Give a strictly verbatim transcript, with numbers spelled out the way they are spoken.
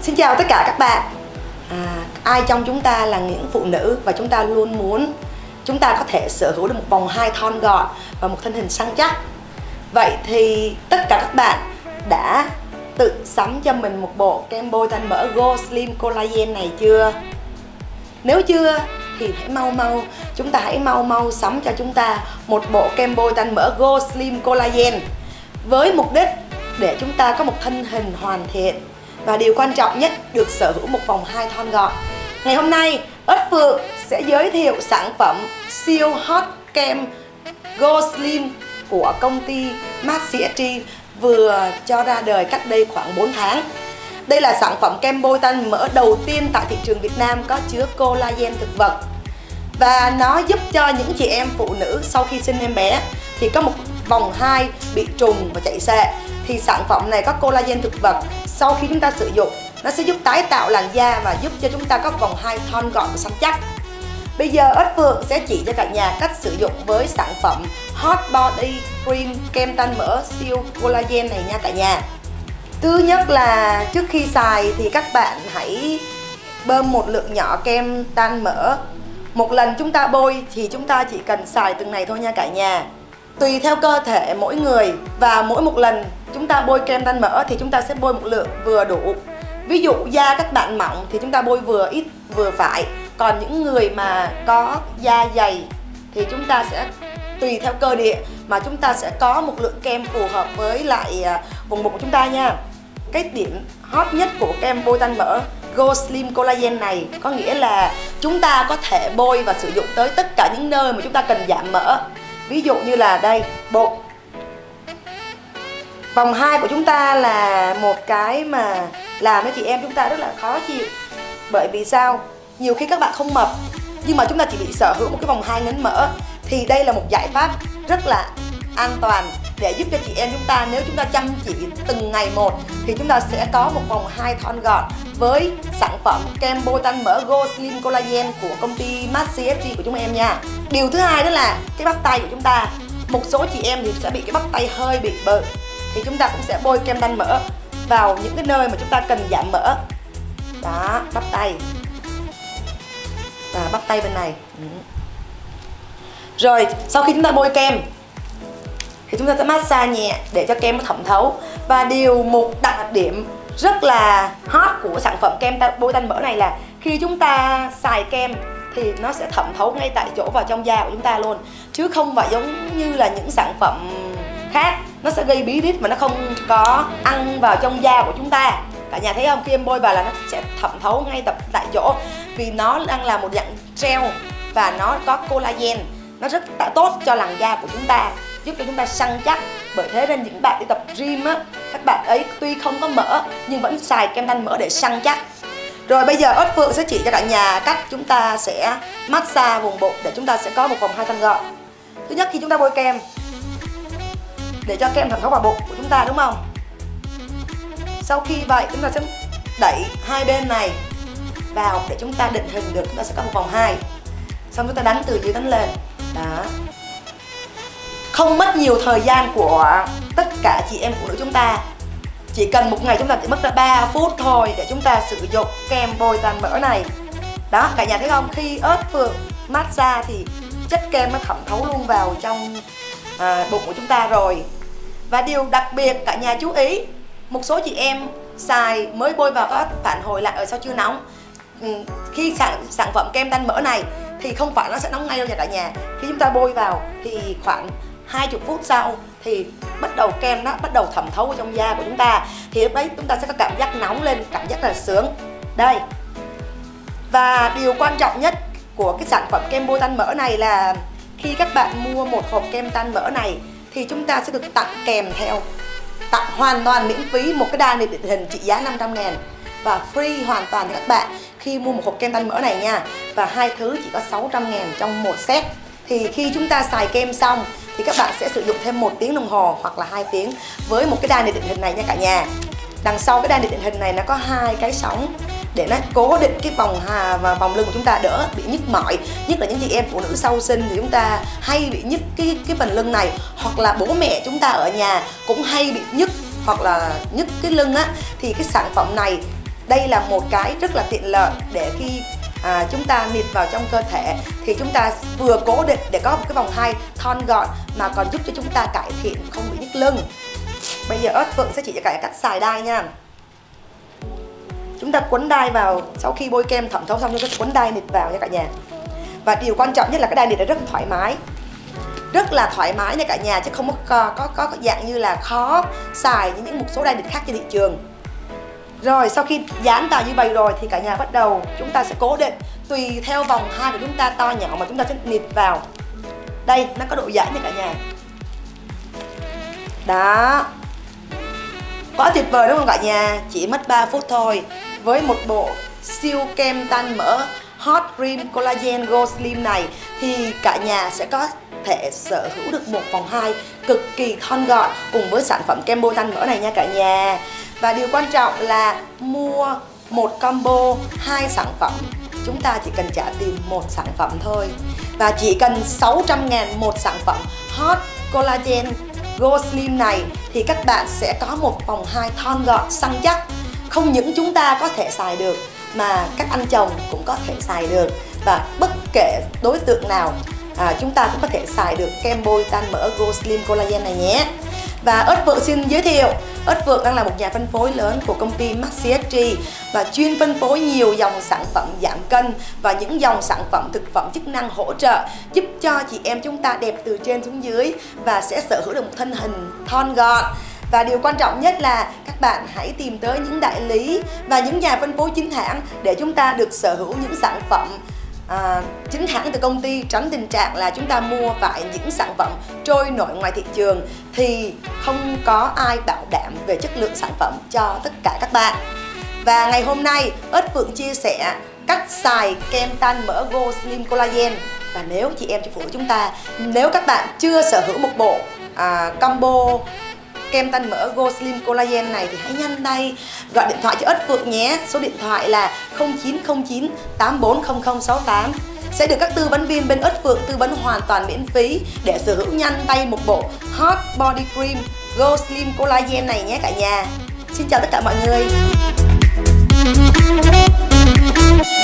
Xin chào tất cả các bạn. à, Ai trong chúng ta là những phụ nữ và chúng ta luôn muốn chúng ta có thể sở hữu được một vòng hai thon gọn và một thân hình săn chắc. Vậy thì tất cả các bạn đã tự sắm cho mình một bộ kem bôi tan mỡ Go Slim Collagen này chưa? Nếu chưa thì hãy mau mau chúng ta hãy mau mau sắm cho chúng ta một bộ kem bôi tan mỡ Go Slim Collagen với mục đích để chúng ta có một thân hình hoàn thiện và điều quan trọng nhất, được sở hữu một vòng hai thon gọn. Ngày hôm nay Ất Phượng sẽ giới thiệu sản phẩm siêu hot kem Go Slim của công ty Massietti vừa cho ra đời cách đây khoảng bốn tháng. Đây là sản phẩm kem bôi tan mỡ đầu tiên tại thị trường Việt Nam có chứa collagen thực vật. Và nó giúp cho những chị em phụ nữ sau khi sinh em bé thì có một vòng hai bị trùng và chạy xệ, thì sản phẩm này có collagen thực vật. Sau khi chúng ta sử dụng, nó sẽ giúp tái tạo làn da và giúp cho chúng ta có vòng hai thon gọn và săn chắc. Bây giờ Ất Phượng sẽ chỉ cho cả nhà cách sử dụng với sản phẩm Hot Body Cream kem tan mỡ siêu collagen này nha cả nhà. Thứ nhất là trước khi xài thì các bạn hãy bơm một lượng nhỏ kem tan mỡ. Một lần chúng ta bôi thì chúng ta chỉ cần xài từng này thôi nha cả nhà. Tùy theo cơ thể mỗi người và mỗi một lần chúng ta bôi kem tan mỡ thì chúng ta sẽ bôi một lượng vừa đủ. Ví dụ da các bạn mỏng thì chúng ta bôi vừa ít vừa phải. Còn những người mà có da dày thì chúng ta sẽ tùy theo cơ địa mà chúng ta sẽ có một lượng kem phù hợp với lại vùng bụng của chúng ta nha. Cái điểm hot nhất của kem bôi tan mỡ Go Slim Collagen này có nghĩa là chúng ta có thể bôi và sử dụng tới tất cả những nơi mà chúng ta cần giảm mỡ. Ví dụ như là đây, bụng. Vòng hai của chúng ta là một cái mà làm cho chị em chúng ta rất là khó chịu. Bởi vì sao? Nhiều khi các bạn không mập nhưng mà chúng ta chỉ bị sở hữu một cái vòng hai ngấn mỡ, thì đây là một giải pháp rất là an toàn để giúp cho chị em chúng ta, nếu chúng ta chăm chỉ từng ngày một thì chúng ta sẽ có một vòng hai thon gọn với sản phẩm kem bôi tan mỡ Go Slim Collagen của công ty Massietti của chúng em nha. Điều thứ hai đó là cái bắp tay của chúng ta. Một số chị em thì sẽ bị cái bắp tay hơi bị bự, thì chúng ta cũng sẽ bôi kem tan mỡ vào những cái nơi mà chúng ta cần giảm mỡ. Đó, bắp tay và bắp tay bên này. Rồi sau khi chúng ta bôi kem thì chúng ta sẽ massage nhẹ để cho kem nó thẩm thấu. Và điều một đặc điểm rất là hot của sản phẩm kem bôi tan mỡ này là khi chúng ta xài kem thì nó sẽ thẩm thấu ngay tại chỗ vào trong da của chúng ta luôn, chứ không phải giống như là những sản phẩm khác nó sẽ gây bí rít mà nó không có ăn vào trong da của chúng ta. Cả nhà thấy không, khi em bôi vào là nó sẽ thẩm thấu ngay tập tại chỗ, vì nó đang là một dạng gel và nó có collagen, nó rất tốt cho làn da của chúng ta, giúp cho chúng ta săn chắc. Bởi thế nên những bạn đi tập gym á, các bạn ấy tuy không có mỡ nhưng vẫn xài kem tan mỡ để săn chắc. Rồi bây giờ Ất Phượng sẽ chỉ cho cả nhà cách chúng ta sẽ massage vùng bụng để chúng ta sẽ có một vòng hai thon gọn. Thứ nhất, khi chúng ta bôi kem để cho kem thẩm thấu vào bụng của chúng ta, đúng không? Sau khi vậy chúng ta sẽ đẩy hai bên này vào để chúng ta định hình được chúng ta sẽ có một vòng hai. Xong chúng ta đánh từ dưới đánh lên. Đó. Không mất nhiều thời gian của tất cả chị em phụ nữ chúng ta. Chỉ cần một ngày chúng ta chỉ mất ra ba phút thôi để chúng ta sử dụng kem bôi tan mỡ này. Đó, cả nhà thấy không? Khi Ất Phượng massage thì chất kem nó thẩm thấu luôn vào trong à, bụng của chúng ta rồi. Và điều đặc biệt cả nhà chú ý, một số chị em xài mới bôi vào có phản hồi lại ở sao chưa nóng. Ừ, khi sản, sản phẩm kem tan mỡ này thì không phải nó sẽ nóng ngay đâu nha cả nhà. Khi chúng ta bôi vào thì khoảng hai mươi phút sau thì bắt đầu kem nó bắt đầu thẩm thấu vào trong da của chúng ta, thì lúc đấy chúng ta sẽ có cảm giác nóng lên, cảm giác là sướng. Đây. Và điều quan trọng nhất của cái sản phẩm kem bôi tan mỡ này là khi các bạn mua một hộp kem tan mỡ này thì chúng ta sẽ được tặng kèm theo, tặng hoàn toàn miễn phí một cái đai định hình trị giá năm trăm ngàn và free hoàn toàn cho các bạn khi mua một hộp kem tan mỡ này nha. Và hai thứ chỉ có sáu trăm ngàn trong một set. Thì khi chúng ta xài kem xong thì các bạn sẽ sử dụng thêm một tiếng đồng hồ hoặc là hai tiếng với một cái đai định hình này nha cả nhà. Đằng sau cái đai định hình này nó có hai cái sóng để nó cố định cái vòng hà và vòng lưng của chúng ta đỡ bị nhức mỏi. Nhất là những chị em phụ nữ sau sinh thì chúng ta hay bị nhức cái cái phần lưng này, hoặc là bố mẹ chúng ta ở nhà cũng hay bị nhức hoặc là nhức cái lưng á, thì cái sản phẩm này đây là một cái rất là tiện lợi để khi à, chúng ta nịt vào trong cơ thể thì chúng ta vừa cố định để có một cái vòng hai thon gọn mà còn giúp cho chúng ta cải thiện không bị nhức lưng. Bây giờ ớt Phượng sẽ chỉ cho cả cách xài đai nha. Chúng ta quấn đai vào, sau khi bôi kem thẩm thấu xong chúng ta quấn đai nịt vào nha cả nhà. Và điều quan trọng nhất là cái đai nịt này rất thoải mái, rất là thoải mái nha cả nhà, chứ không có có, có, có dạng như là khó xài như những một số đai nịt khác trên thị trường. Rồi sau khi dán vào như vậy rồi thì cả nhà bắt đầu chúng ta sẽ cố định tùy theo vòng hai của chúng ta to nhỏ mà chúng ta sẽ nịt vào. Đây nó có độ giãn nha cả nhà. Đó, quá tuyệt vời đúng không cả nhà? Chỉ mất ba phút thôi. Với một bộ siêu kem tan mỡ Hot Cream Collagen Go Slim này thì cả nhà sẽ có thể sở hữu được một vòng hai cực kỳ thon gọn cùng với sản phẩm kem bôi tan mỡ này nha cả nhà. Và điều quan trọng là mua một combo hai sản phẩm, chúng ta chỉ cần trả tiền một sản phẩm thôi. Và chỉ cần sáu trăm ngàn một sản phẩm Hot Collagen Go Slim này thì các bạn sẽ có một vòng hai thon gọn săn chắc. Không những chúng ta có thể xài được mà các anh chồng cũng có thể xài được. Và bất kể đối tượng nào à, chúng ta cũng có thể xài được kem bôi tan mỡ Go Slim Collagen này nhé. Và ớt Phượng xin giới thiệu, ớt Phượng đang là một nhà phân phối lớn của công ty Maxi ét giê và chuyên phân phối nhiều dòng sản phẩm giảm cân và những dòng sản phẩm thực phẩm chức năng hỗ trợ giúp cho chị em chúng ta đẹp từ trên xuống dưới và sẽ sở hữu được một thân hình thon gọn. Và điều quan trọng nhất là các bạn hãy tìm tới những đại lý và những nhà phân phối chính hãng để chúng ta được sở hữu những sản phẩm À, chính hãng từ công ty, tránh tình trạng là chúng ta mua phải những sản phẩm trôi nổi ngoài thị trường thì không có ai bảo đảm về chất lượng sản phẩm cho tất cả các bạn. Và ngày hôm nay ớt Phượng chia sẻ cách xài kem tan mỡ Go Slim Collagen. Và nếu chị em chị phụ chúng ta, nếu các bạn chưa sở hữu một bộ à, combo kem tan mỡ Go Slim Collagen này thì hãy nhanh tay gọi điện thoại cho ớt Phượng nhé. Số điện thoại là không chín không chín tám bốn không không sáu tám. Sẽ được các tư vấn viên bên ớt Phượng tư vấn hoàn toàn miễn phí để sở hữu nhanh tay một bộ Hot Body Cream Go Slim Collagen này nhé cả nhà. Xin chào tất cả mọi người.